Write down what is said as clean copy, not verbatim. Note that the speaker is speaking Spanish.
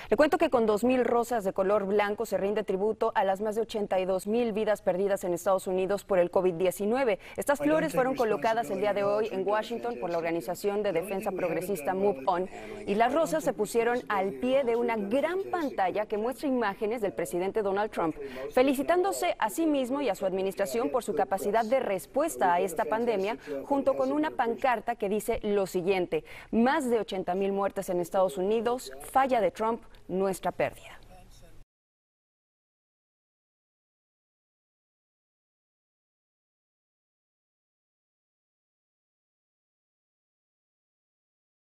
Le cuento que con 2,000 rosas de color blanco se rinde tributo a las más de 82,000 vidas perdidas en Estados Unidos por el COVID-19. Estas flores fueron colocadas el día de hoy en Washington por la organización de defensa progresista Move On, y las rosas se pusieron al pie de una gran pantalla que muestra imágenes del presidente Donald Trump, felicitándose a sí mismo y a su administración por su capacidad de respuesta a esta pandemia, junto con una pancarta que dice lo siguiente: más de 80,000 muertes en Estados Unidos, falla de Trump, nuestra pérdida.